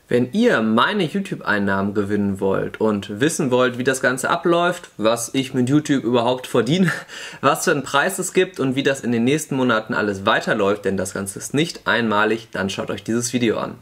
Wenn ihr meine YouTube-Einnahmen gewinnen wollt und wissen wollt, wie das Ganze abläuft, was ich mit YouTube überhaupt verdiene, was für einen Preis es gibt und wie das in den nächsten Monaten alles weiterläuft, denn das Ganze ist nicht einmalig, dann schaut euch dieses Video an.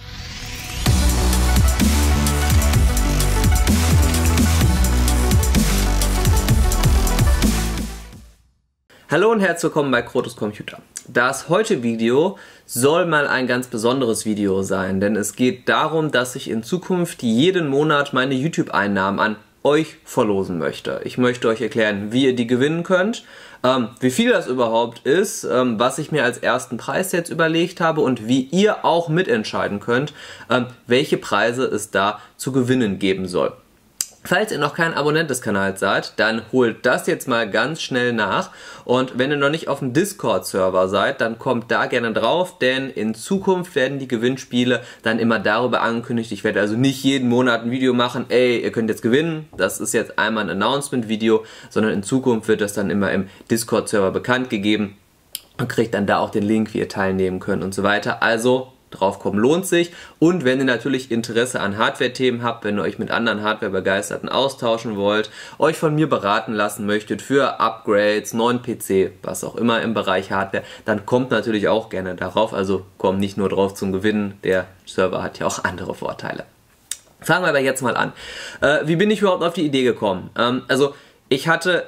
Hallo und herzlich willkommen bei Krotos Computer. Das heutige Video soll mal ein ganz besonderes Video sein, denn es geht darum, dass ich in Zukunft jeden Monat meine YouTube-Einnahmen an euch verlosen möchte. Ich möchte euch erklären, wie ihr die gewinnen könnt, wie viel das überhaupt ist, was ich mir als ersten Preis jetzt überlegt habe und wie ihr auch mitentscheiden könnt, welche Preise es da zu gewinnen geben soll. Falls ihr noch kein Abonnent des Kanals seid, dann holt das jetzt mal ganz schnell nach, und wenn ihr noch nicht auf dem Discord-Server seid, dann kommt da gerne drauf, denn in Zukunft werden die Gewinnspiele dann immer darüber angekündigt. Ich werde also nicht jeden Monat ein Video machen, ey, ihr könnt jetzt gewinnen, das ist jetzt einmal ein Announcement-Video, sondern in Zukunft wird das dann immer im Discord-Server bekannt gegeben und kriegt dann da auch den Link, wie ihr teilnehmen könnt und so weiter. Also draufkommen lohnt sich, und wenn ihr natürlich Interesse an Hardware-Themen habt, wenn ihr euch mit anderen Hardware-Begeisterten austauschen wollt, euch von mir beraten lassen möchtet für Upgrades, neuen PC, was auch immer im Bereich Hardware, dann kommt natürlich auch gerne darauf, also kommt nicht nur drauf zum Gewinnen, der Server hat ja auch andere Vorteile. Fangen wir aber jetzt mal an. Wie bin ich überhaupt auf die Idee gekommen? Also ich hatte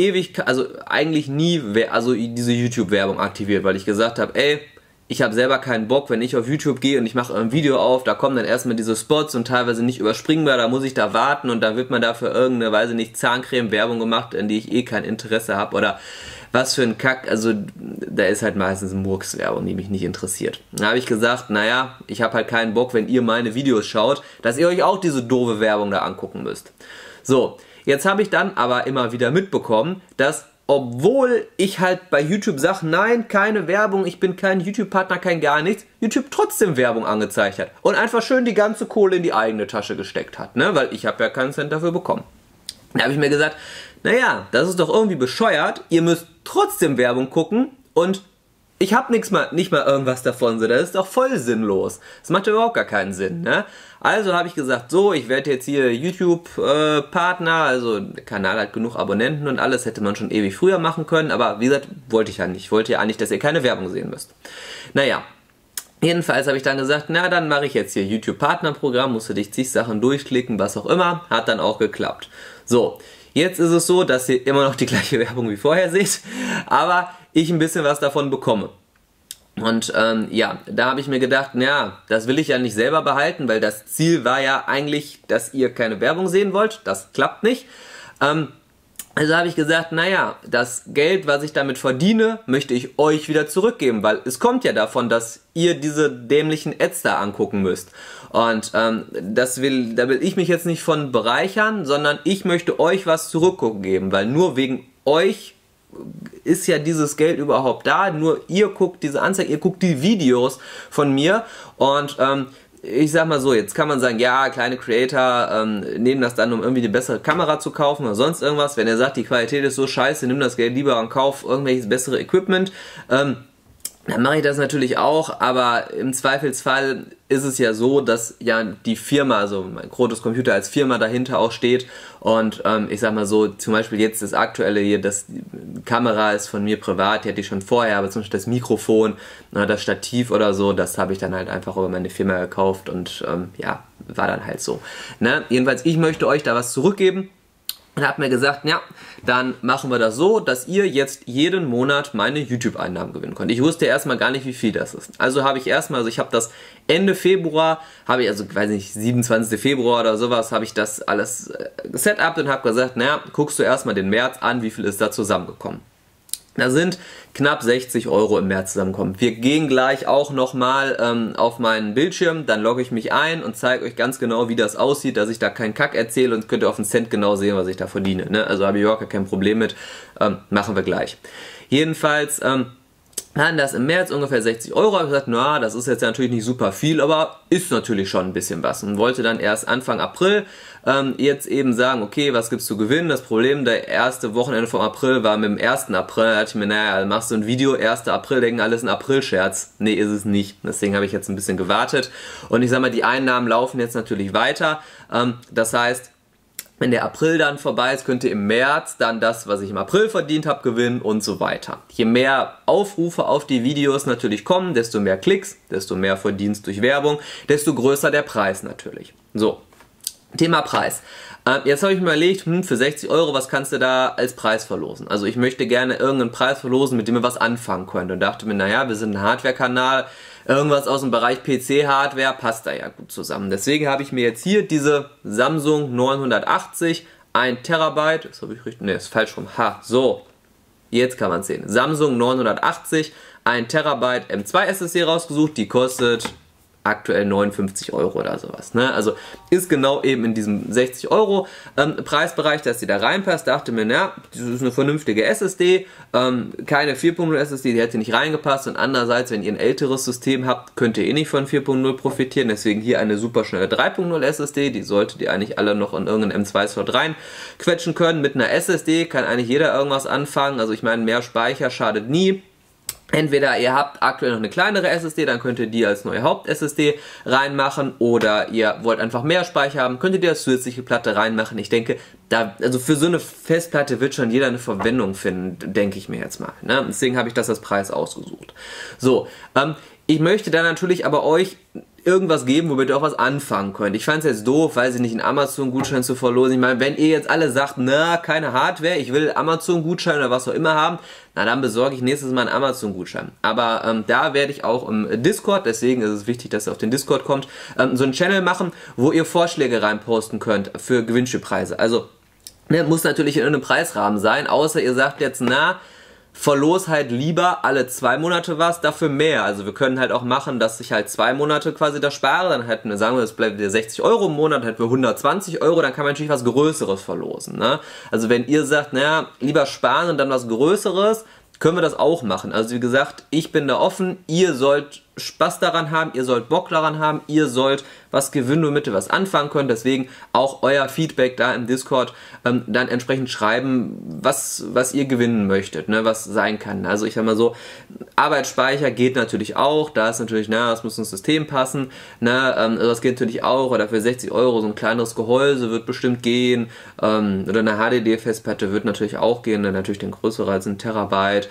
eigentlich nie diese YouTube-Werbung aktiviert, weil ich gesagt habe, ey, ich habe selber keinen Bock, wenn ich auf YouTube gehe und ich mache ein Video auf, da kommen dann erstmal diese Spots und teilweise nicht überspringbar, da muss ich da warten und dann wird man dafür irgendeine, weiß ich nicht, Zahncreme-Werbung gemacht, in die ich eh kein Interesse habe, oder was für ein Kack, also da ist halt meistens Murks-Werbung, die mich nicht interessiert. Da habe ich gesagt, naja, ich habe halt keinen Bock, wenn ihr meine Videos schaut, dass ihr euch auch diese doofe Werbung da angucken müsst. So, jetzt habe ich dann aber immer wieder mitbekommen, dass obwohl ich halt bei YouTube sage, nein, keine Werbung, ich bin kein YouTube-Partner, kein gar nichts, YouTube trotzdem Werbung angezeigt hat und einfach schön die ganze Kohle in die eigene Tasche gesteckt hat, ne? Weil ich habe ja keinen Cent dafür bekommen. Da habe ich mir gesagt, naja, das ist doch irgendwie bescheuert, ihr müsst trotzdem Werbung gucken und ich habe nicht mal irgendwas davon, so, das ist doch voll sinnlos. Das macht überhaupt gar keinen Sinn, ne? Also habe ich gesagt, so, ich werde jetzt hier YouTube-Partner, also der Kanal hat genug Abonnenten und alles, hätte man schon ewig früher machen können, aber wie gesagt, wollte ich ja nicht. Ich wollte ja eigentlich, dass ihr keine Werbung sehen müsst. Naja, jedenfalls habe ich dann gesagt, na, dann mache ich jetzt hier YouTube-Partner-Programm, musste dich zig Sachen durchklicken, was auch immer, hat dann auch geklappt. So, jetzt ist es so, dass ihr immer noch die gleiche Werbung wie vorher seht, aber ich ein bisschen was davon bekomme. Und ja, da habe ich mir gedacht, ja, das will ich ja nicht selber behalten, weil das Ziel war ja eigentlich, dass ihr keine Werbung sehen wollt. Das klappt nicht. Also habe ich gesagt, naja, das Geld, was ich damit verdiene, möchte ich euch wieder zurückgeben, weil es kommt ja davon, dass ihr diese dämlichen Ads da angucken müsst. Und da will ich mich jetzt nicht von bereichern, sondern ich möchte euch was zurückgeben, weil nur wegen euch ist ja dieses Geld überhaupt da, nur ihr guckt diese Anzeige, ihr guckt die Videos von mir, und ich sag mal so, jetzt kann man sagen, ja, kleine Creator nehmen das dann, um irgendwie eine bessere Kamera zu kaufen oder sonst irgendwas. Wenn ihr sagt, die Qualität ist so scheiße, nimm das Geld lieber und kauf irgendwelches bessere Equipment, dann mache ich das natürlich auch, aber im Zweifelsfall ist es ja so, dass ja die Firma, also mein Krotos Computer als Firma dahinter auch steht, und ich sag mal so, zum Beispiel jetzt das aktuelle hier, die Kamera ist von mir privat, die hatte ich schon vorher, aber zum Beispiel das Mikrofon, das Stativ oder so, das habe ich dann halt einfach über meine Firma gekauft und ja, war dann halt so. Ne? Jedenfalls, ich möchte euch da was zurückgeben. Und habe mir gesagt, ja, dann machen wir das so, dass ihr jetzt jeden Monat meine YouTube-Einnahmen gewinnen könnt. Ich wusste erstmal gar nicht, wie viel das ist. Also habe ich erstmal, also ich habe das Ende Februar, also ich weiß nicht, 27. Februar oder sowas, habe ich das alles setupt und habe gesagt, naja, guckst du erstmal den März an, wie viel ist da zusammengekommen. Da sind knapp 60 € im März zusammengekommen. Wir gehen gleich auch nochmal auf meinen Bildschirm, dann logge ich mich ein und zeige euch ganz genau, wie das aussieht, dass ich da keinen Kack erzähle, und könnt ihr auf den Cent genau sehen, was ich da verdiene. Ne? Also habe ich überhaupt kein Problem mit, machen wir gleich. Jedenfalls Dann das im März ungefähr 60 Euro. Habe ich gesagt, na, das ist jetzt natürlich nicht super viel, aber ist natürlich schon ein bisschen was. Und wollte dann erst Anfang April jetzt eben sagen, okay, was gibt's zu gewinnen? Das Problem, der erste Wochenende vom April war mit dem 1. April. Da dachte ich mir, naja, machst du ein Video, 1. April, denken alles ein April-Scherz. Nee, ist es nicht. Deswegen habe ich jetzt ein bisschen gewartet. Und ich sag mal, die Einnahmen laufen jetzt natürlich weiter. Das heißt, wenn der April dann vorbei ist, könnt ihr im März dann das, was ich im April verdient habe, gewinnen und so weiter. Je mehr Aufrufe auf die Videos natürlich kommen, desto mehr Klicks, desto mehr Verdienst durch Werbung, desto größer der Preis natürlich. So, Thema Preis. Jetzt habe ich mir überlegt, für 60 Euro, was kannst du da als Preis verlosen? Also ich möchte gerne irgendeinen Preis verlosen, mit dem ihr was anfangen könnt. Und dachte mir, naja, wir sind ein Hardware-Kanal, irgendwas aus dem Bereich PC-Hardware passt da ja gut zusammen. Deswegen habe ich mir jetzt hier diese Samsung 980, 1 Terabyte, das habe ich richtig, ne, ist falsch rum, so, jetzt kann man es sehen. Samsung 980, 1 Terabyte M2 SSD rausgesucht, die kostet aktuell 59 Euro oder sowas. Ne? Also ist genau eben in diesem 60 Euro Preisbereich, dass die da reinpasst. Dachte mir, na, das ist eine vernünftige SSD, keine 4.0 SSD, die hätte nicht reingepasst. Und andererseits, wenn ihr ein älteres System habt, könnt ihr eh nicht von 4.0 profitieren. Deswegen hier eine super schnelle 3.0 SSD, die solltet ihr eigentlich alle noch in irgendeinen M2-Slot reinquetschen können. Mit einer SSD kann eigentlich jeder irgendwas anfangen. Also ich meine, mehr Speicher schadet nie. Entweder ihr habt aktuell noch eine kleinere SSD, dann könnt ihr die als neue Haupt-SSD reinmachen, oder ihr wollt einfach mehr Speicher haben, könnt ihr die als zusätzliche Platte reinmachen. Ich denke, also für so eine Festplatte wird schon jeder eine Verwendung finden, denke ich mir jetzt mal. Ne? Deswegen habe ich das als Preis ausgesucht. So, ich möchte da natürlich aber euch irgendwas geben, womit ihr auch was anfangen könnt. Ich fand es jetzt doof, weiß ich nicht, einen Amazon-Gutschein zu verlosen. Ich meine, wenn ihr jetzt alle sagt, na, keine Hardware, ich will Amazon-Gutschein oder was auch immer haben, na, dann besorge ich nächstes Mal einen Amazon-Gutschein. Aber da werde ich auch im Discord, deswegen ist es wichtig, dass ihr auf den Discord kommt, so einen Channel machen, wo ihr Vorschläge reinposten könnt für Gewinnspielpreise. Also, ne, muss natürlich in irgendeinem Preisrahmen sein, außer ihr sagt jetzt, na, verlos halt lieber alle 2 Monate was, dafür mehr. Also wir können halt auch machen, dass ich halt 2 Monate quasi da spare, dann hätten wir, sagen wir, das bleibt wieder 60 Euro im Monat, hätten wir 120 Euro, dann kann man natürlich was Größeres verlosen. Ne? Also wenn ihr sagt, naja, lieber sparen und dann was Größeres, können wir das auch machen. Also wie gesagt, ich bin da offen, ihr sollt Spaß daran haben, ihr sollt Bock daran haben, ihr sollt was gewinnen, womit ihr was anfangen könnt. Deswegen auch euer Feedback da im Discord dann entsprechend schreiben, was ihr gewinnen möchtet, ne, was sein kann. Also ich sag mal so, Arbeitsspeicher geht natürlich auch, da ist natürlich, na, das muss ins System passen, ne, das geht natürlich auch, oder für 60 Euro so ein kleineres Gehäuse wird bestimmt gehen, oder eine HDD-Festplatte wird natürlich auch gehen, dann natürlich den größere als ein Terabyte,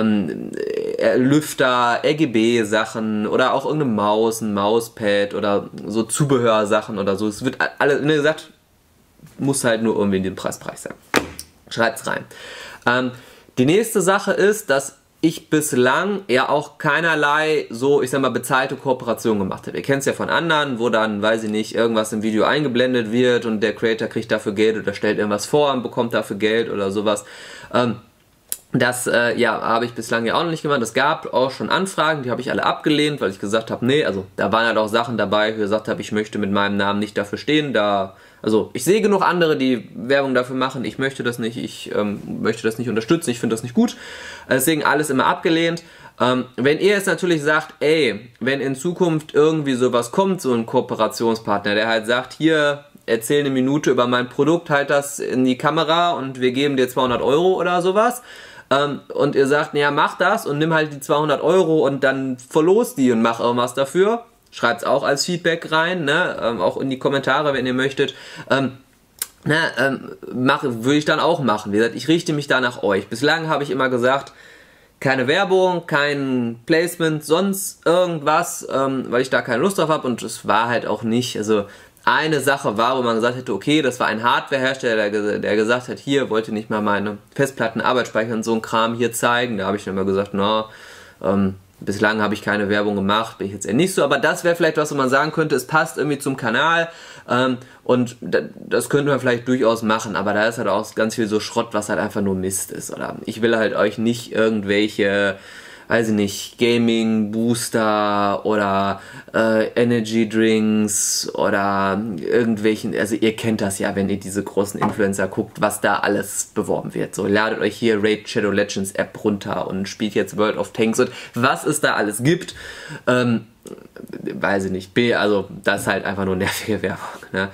Lüfter, RGB-Sachen, oder auch irgendeine Maus, ein Mauspad oder so Zubehörsachen oder so. Es wird alles, wie gesagt, muss halt nur irgendwie in dem Preisbereich sein. Schreibt's rein. Die nächste Sache ist, dass ich bislang ja auch keinerlei so, ich sag mal, bezahlte Kooperation gemacht habe. Ihr kennt es ja von anderen, wo dann, weiß ich nicht, irgendwas im Video eingeblendet wird und der Creator kriegt dafür Geld oder stellt irgendwas vor und bekommt dafür Geld oder sowas. Das ja, habe ich bislang ja auch noch nicht gemacht. Es gab auch schon Anfragen, die habe ich alle abgelehnt, weil ich gesagt habe, nee, also da waren halt auch Sachen dabei, wo ich gesagt habe, ich möchte mit meinem Namen nicht dafür stehen. Also ich sehe genug andere, die Werbung dafür machen. Ich möchte das nicht, ich möchte das nicht unterstützen, ich finde das nicht gut. Deswegen alles immer abgelehnt. Wenn ihr jetzt natürlich sagt, ey, wenn in Zukunft irgendwie sowas kommt, so ein Kooperationspartner, der halt sagt, hier, erzähl eine Minute über mein Produkt, halt das in die Kamera und wir geben dir 200 Euro oder sowas. Und ihr sagt, naja, mach das und nimm halt die 200 Euro und dann verlost die und mach irgendwas dafür. Schreibt's auch als Feedback rein, ne? Auch in die Kommentare, wenn ihr möchtet. Würde ich dann auch machen. Wie gesagt, ich richte mich da nach euch. Bislang habe ich immer gesagt, keine Werbung, kein Placement, sonst irgendwas, weil ich da keine Lust drauf habe und es war halt auch nicht, also eine Sache war, wo man gesagt hätte, okay, das war ein Hardwarehersteller, der gesagt hat, hier, wollte nicht mal meine Festplatten, Arbeitsspeicher und so ein Kram hier zeigen. Da habe ich dann immer gesagt, na, bislang habe ich keine Werbung gemacht, bin ich jetzt eher nicht so. Aber das wäre vielleicht was, wo man sagen könnte, es passt irgendwie zum Kanal und das könnte man vielleicht durchaus machen. Aber da ist halt auch ganz viel so Schrott, was halt einfach nur Mist ist. Oder ich will halt euch nicht irgendwelche weiß ich nicht, Gaming, Booster oder Energy Drinks oder irgendwelchen, also ihr kennt das ja, wenn ihr diese großen Influencer guckt, was da alles beworben wird. So, ladet euch hier Raid Shadow Legends App runter und spielt jetzt World of Tanks und was es da alles gibt, weiß ich nicht, also das ist halt einfach nur nervige Werbung, ne?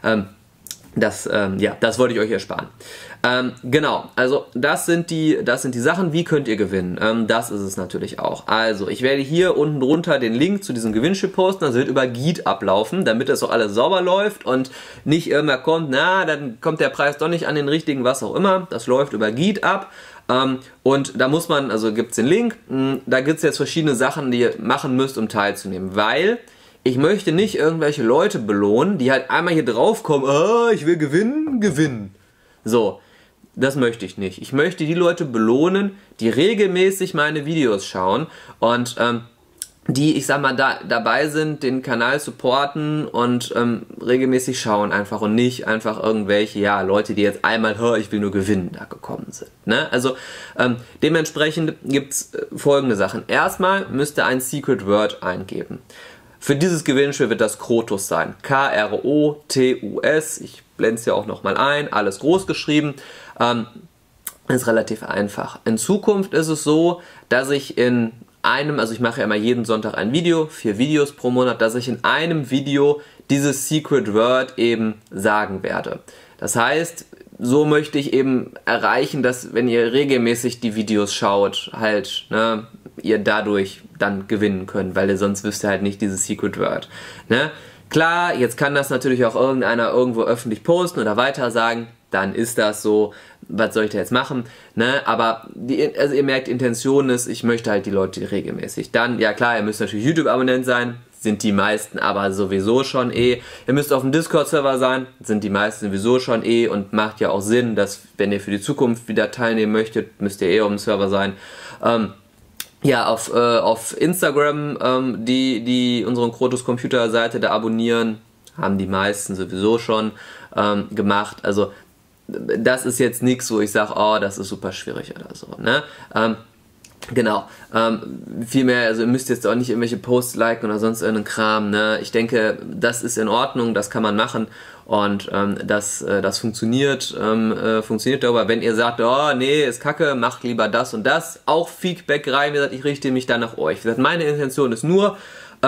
Das wollte ich euch ersparen. Genau, also das sind die Sachen, wie könnt ihr gewinnen? Das ist es natürlich auch. Also, ich werde hier unten drunter den Link zu diesem Gewinnspiel posten, das wird über Geet ablaufen, damit das auch alles sauber läuft und nicht irgendwer kommt, na, dann kommt der Preis doch nicht an den richtigen, was auch immer. Das läuft über Geet ab. Und da muss man, also gibt es den Link, da gibt es jetzt verschiedene Sachen, die ihr machen müsst, um teilzunehmen, weil ich möchte nicht irgendwelche Leute belohnen, die halt einmal hier drauf kommen, ich will gewinnen. So, das möchte ich nicht. Ich möchte die Leute belohnen, die regelmäßig meine Videos schauen und die, ich sag mal, dabei sind, den Kanal supporten und regelmäßig schauen einfach und nicht einfach irgendwelche, ja, Leute, die jetzt einmal, ich will nur gewinnen, da gekommen sind. Ne? Also dementsprechend gibt es folgende Sachen. Erstmal müsst ihr ein Secret Word eingeben. Für dieses Gewinnspiel wird das Krotus sein. K-R-O-T-U-S. Ich blende es ja auch nochmal ein. Alles groß geschrieben. Ist relativ einfach. In Zukunft ist es so, dass ich in einem, also ich mache ja immer jeden Sonntag ein Video, 4 Videos pro Monat, dass ich in einem Video dieses Secret Word eben sagen werde. Das heißt, so möchte ich eben erreichen, dass wenn ihr regelmäßig die Videos schaut, halt, ne, ihr dadurch dann gewinnen könnt, weil ihr sonst wisst ihr halt nicht dieses Secret Word. Ne? Klar, jetzt kann das natürlich auch irgendeiner irgendwo öffentlich posten oder weiter sagen, dann ist das so, was soll ich da jetzt machen? Ne? Aber also ihr merkt, Intention ist, ich möchte halt die Leute regelmäßig. Dann, ja klar, ihr müsst natürlich YouTube-Abonnent sein, sind die meisten aber sowieso schon eh. Ihr müsst auf dem Discord-Server sein, sind die meisten sowieso schon eh und macht ja auch Sinn, dass wenn ihr für die Zukunft wieder teilnehmen möchtet, müsst ihr eh auf dem Server sein. Ja, auf Instagram, die unseren Krotus Computer Seite da abonnieren, haben die meisten sowieso schon gemacht. Also das ist jetzt nichts, wo ich sage, das ist super schwierig oder so. Ne? Genau. Vielmehr, also ihr müsst jetzt auch nicht irgendwelche Posts liken oder sonst irgendeinen Kram. Ne? Ich denke, das ist in Ordnung, das kann man machen. Und das funktioniert darüber. Wenn ihr sagt, nee, ist kacke, macht lieber das und das, auch Feedback rein. Wie gesagt, ich richte mich dann nach euch. Wie gesagt, meine Intention ist nur,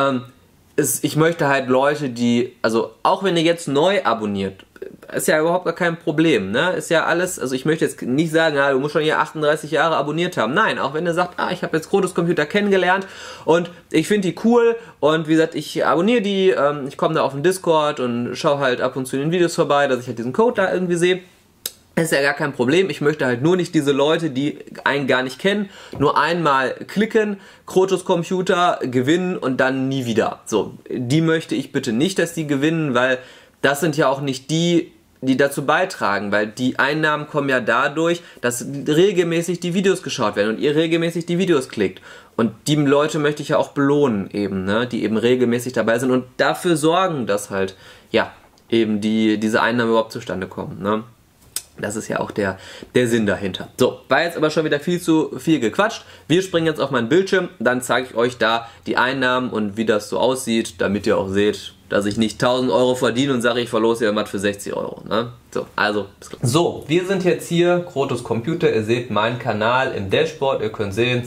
ich möchte halt Leute, die, also auch wenn ihr jetzt neu abonniert, ist ja überhaupt gar kein Problem, ne? Ist ja alles, also ich möchte jetzt nicht sagen, du musst schon hier 38 Jahre abonniert haben. Nein, auch wenn ihr sagt, ich habe jetzt Krotus Computer kennengelernt und ich finde die cool und wie gesagt, ich abonniere die, ich komme da auf den Discord und schaue halt ab und zu in den Videos vorbei, dass ich halt diesen Code da irgendwie sehe. Ist ja gar kein Problem, ich möchte halt nur nicht diese Leute, die einen gar nicht kennen, nur einmal klicken, Krotus Computer gewinnen und dann nie wieder. So, die möchte ich bitte nicht, dass die gewinnen, weil das sind ja auch nicht die dazu beitragen, weil die Einnahmen kommen ja dadurch, dass regelmäßig die Videos geschaut werden und ihr regelmäßig die Videos klickt. Und die Leute möchte ich ja auch belohnen eben, ne, die eben regelmäßig dabei sind und dafür sorgen, dass halt, ja, eben diese Einnahmen überhaupt zustande kommen, ne. Das ist ja auch der Sinn dahinter. So, war jetzt aber schon wieder viel zu viel gequatscht. Wir springen jetzt auf meinen Bildschirm, dann zeige ich euch da die Einnahmen und wie das so aussieht, damit ihr auch seht, dass ich nicht 1000 Euro verdiene und sage, ich verlose ja was für 60 Euro. Ne? So, also, bis gleich. So, wir sind jetzt hier, Krotus Computer. Ihr seht meinen Kanal im Dashboard. Ihr könnt sehen,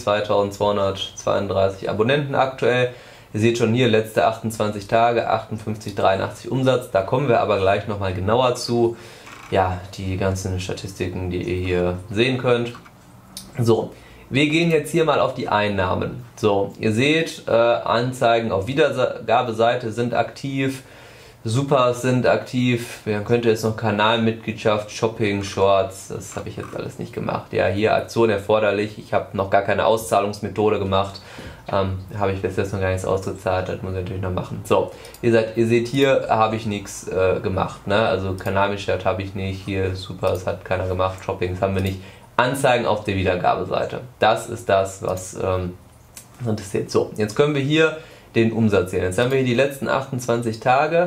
2232 Abonnenten aktuell. Ihr seht schon hier, letzte 28 Tage, 58,83 Umsatz. Da kommen wir aber gleich nochmal genauer zu. Ja, die ganzen Statistiken, die ihr hier sehen könnt. So, wir gehen jetzt hier mal auf die Einnahmen. So, ihr seht, Anzeigen auf Wiedergabeseite sind aktiv, Supers sind aktiv, man könnte jetzt noch Kanalmitgliedschaft, Shopping, Shorts, das habe ich jetzt alles nicht gemacht. Ja, hier Aktion erforderlich, ich habe noch gar keine Auszahlungsmethode gemacht, habe ich bis jetzt noch gar nichts ausgezahlt, das muss ich natürlich noch machen. So, ihr seht hier, habe ich nichts gemacht, ne? Also Kanalmitgliedschaft habe ich nicht, hier Supers hat keiner gemacht, Shoppings haben wir nicht. Anzeigen auf der Wiedergabeseite. Das ist das, was interessiert. So, jetzt können wir hier den Umsatz sehen. Jetzt haben wir hier die letzten 28 Tage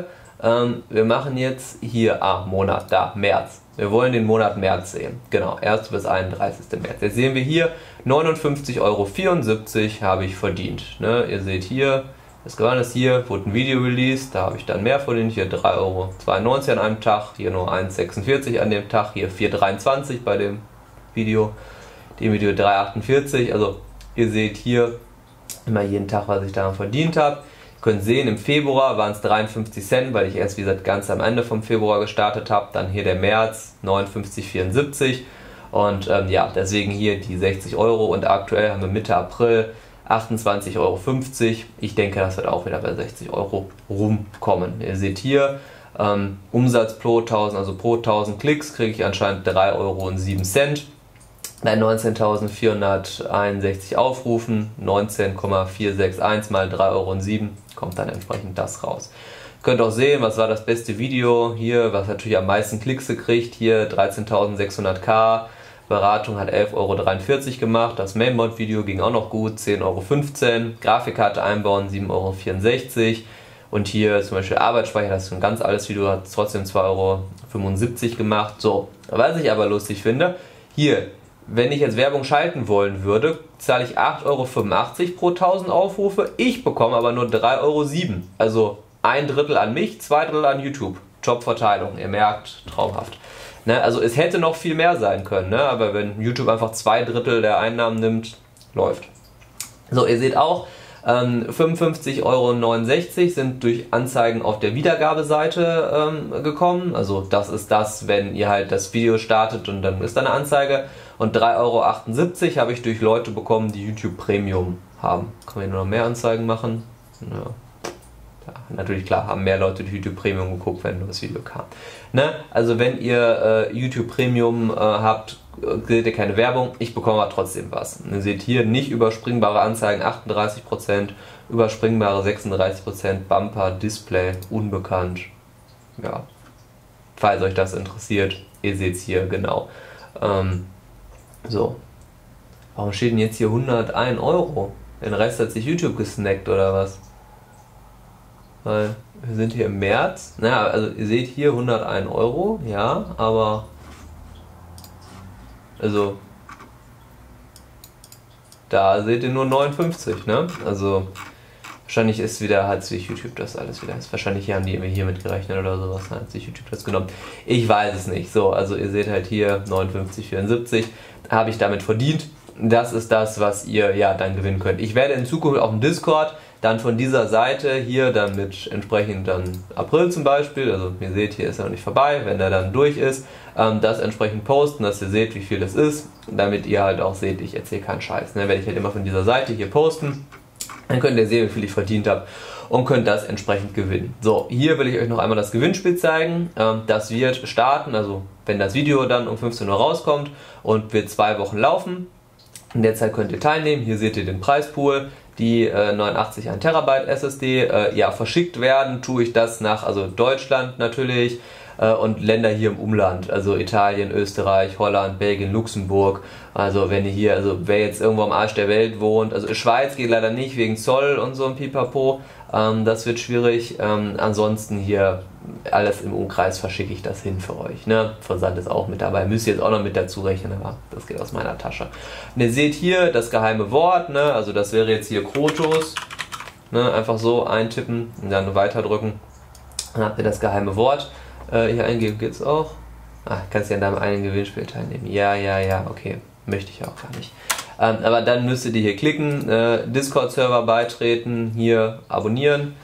Wir machen jetzt hier, Monat, da, März. Wir wollen den Monat März sehen. Genau, 1. bis 31. März. Jetzt sehen wir hier, 59,74 € habe ich verdient. Ne? Ihr seht hier, das gewann ist hier, wurde ein Video released, da habe ich dann mehr verdient. Hier 3,92 € an einem Tag, hier nur 1,46 € an dem Tag, hier 4,23 € bei dem Video, 3,48 €. Also ihr seht hier immer jeden Tag, was ich daran verdient habe. Ihr könnt sehen, im Februar waren es 53 Cent, weil ich erst, wie gesagt, ganz am Ende vom Februar gestartet habe. Dann hier der März, 59,74 € und ja, deswegen hier die 60 € und aktuell haben wir Mitte April 28,50 €. Ich denke, das wird auch wieder bei 60 € rumkommen. Ihr seht hier, Umsatz pro 1000, also pro 1000 Klicks kriege ich anscheinend 3,07 €. Bei 19.461 Aufrufen, 19,461 mal 3,07 € kommt dann entsprechend das raus. Ihr könnt auch sehen, was war das beste Video hier, was natürlich am meisten Klicks gekriegt, hier 13.600k, Beratung hat 11,43 € gemacht, das Mainboard-Video ging auch noch gut, 10,15 €, Grafikkarte einbauen, 7,64 € und hier zum Beispiel Arbeitsspeicher, das ist ein ganz altes Video, hat trotzdem 2,75 € gemacht. So, was ich aber lustig finde, hier, wenn ich jetzt Werbung schalten wollen würde, zahle ich 8,85 € pro 1000 Aufrufe. Ich bekomme aber nur 3,07 €. Also ein Drittel an mich, zwei Drittel an YouTube. Jobverteilung, ihr merkt, traumhaft. Ne, also es hätte noch viel mehr sein können, ne? Aber wenn YouTube einfach 2 Drittel der Einnahmen nimmt, läuft. So, ihr seht auch, 55,69 € sind durch Anzeigen auf der Wiedergabeseite gekommen. Also das ist das, wenn ihr halt das Video startet und dann ist da eine Anzeige. Und 3,78 € habe ich durch Leute bekommen, die YouTube Premium haben. Kann man hier nur noch mehr Anzeigen machen? Ja. Ja, natürlich klar, haben mehr Leute durch YouTube Premium geguckt, wenn nur das Video kam. Ne? Also wenn ihr YouTube Premium habt, seht ihr keine Werbung, ich bekomme aber trotzdem was. Ihr seht hier nicht überspringbare Anzeigen 38%, überspringbare 36%, Bumper, Display, unbekannt. Ja, falls euch das interessiert, ihr seht es hier genau. So, warum steht denn jetzt hier 101 €? Den Rest hat sich YouTube gesnackt oder was? Weil wir sind hier im März. Naja, also ihr seht hier 101 €, ja, aber also da seht ihr nur 59, ne? Also wahrscheinlich ist wieder, hat sich YouTube das alles wieder, wahrscheinlich haben die hier mit gerechnet oder sowas, hat sich YouTube das genommen. Ich weiß es nicht. So, also ihr seht halt hier 59,74 habe ich damit verdient. Das ist das, was ihr ja dann gewinnen könnt. Ich werde in Zukunft auf dem Discord dann von dieser Seite hier dann mit entsprechend dann April zum Beispiel, also ihr seht, hier ist er noch nicht vorbei, wenn der dann durch ist, das entsprechend posten, dass ihr seht, wie viel das ist, damit ihr halt auch seht, ich erzähle keinen Scheiß. Ne? Werde ich halt immer von dieser Seite hier posten, dann könnt ihr sehen, wie viel ich verdient habe und könnt das entsprechend gewinnen. So, hier will ich euch noch einmal das Gewinnspiel zeigen. Das wird starten, also wenn das Video dann um 15 Uhr rauskommt und wird 2 Wochen laufen. In der Zeit könnt ihr teilnehmen. Hier seht ihr den Preispool, die 89 1 Terabyte SSD ja verschickt werden. Tue ich das nach, also Deutschland natürlich und Länder hier im Umland, also Italien, Österreich, Holland, Belgien, Luxemburg. Also wenn ihr hier, also wer jetzt irgendwo am Arsch der Welt wohnt, also Schweiz geht leider nicht wegen Zoll und so ein Pipapo, das wird schwierig. Ansonsten hier alles im Umkreis verschicke ich das hin für euch. Ne? Versand ist auch mit dabei, müsst ihr jetzt auch noch mit dazu rechnen, aber das geht aus meiner Tasche. Und ihr seht hier das geheime Wort, ne? Also das wäre jetzt hier Krotos. Ne? Einfach so eintippen und dann weiter drücken. Dann habt ihr das geheime Wort. Hier eingeben geht es auch. Kannst ja an deinem eigenen Gewinnspiel teilnehmen. Ja, okay. Möchte ich auch gar nicht. Aber dann müsstet ihr hier klicken, Discord-Server beitreten, hier abonnieren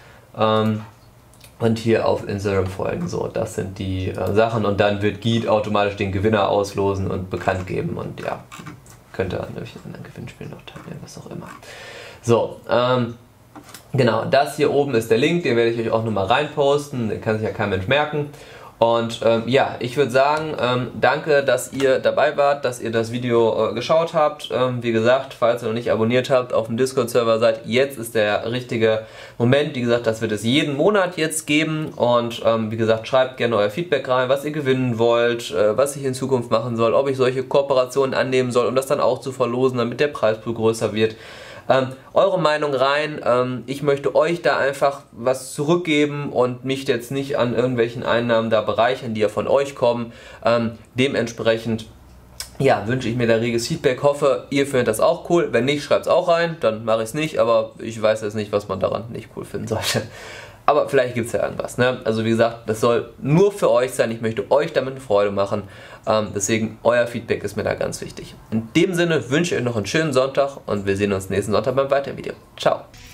und hier auf Instagram folgen. So, das sind die Sachen und dann wird Geet automatisch den Gewinner auslosen und bekannt geben und ja, könnt ihr natürlich an anderen Gewinnspielen noch teilnehmen, was auch immer. So, genau, das hier oben ist der Link, den werde ich euch auch nochmal reinposten, den kann sich ja kein Mensch merken. Und ja, ich würde sagen, danke, dass ihr dabei wart, dass ihr das Video geschaut habt. Wie gesagt, falls ihr noch nicht abonniert habt, auf dem Discord-Server seid, jetzt ist der richtige Moment. Wie gesagt, das wird es jeden Monat jetzt geben. Und wie gesagt, schreibt gerne euer Feedback rein, was ihr gewinnen wollt, was ich in Zukunft machen soll, ob ich solche Kooperationen annehmen soll, um das dann auch zu verlosen, damit der Preispool größer wird. Eure Meinung rein. Ich möchte euch da einfach was zurückgeben und mich jetzt nicht an irgendwelchen Einnahmen da bereichern, die ja von euch kommen. Dementsprechend ja, wünsche ich mir da reges Feedback. Hoffe, ihr findet das auch cool. Wenn nicht, schreibt es auch rein. Dann mache ich es nicht, aber ich weiß jetzt nicht, was man daran nicht cool finden sollte. Aber vielleicht gibt es ja irgendwas. Ne? Also wie gesagt, das soll nur für euch sein. Ich möchte euch damit eine Freude machen. Deswegen, euer Feedback ist mir da ganz wichtig. In dem Sinne wünsche ich euch noch einen schönen Sonntag und wir sehen uns nächsten Sonntag beim weiteren Video. Ciao!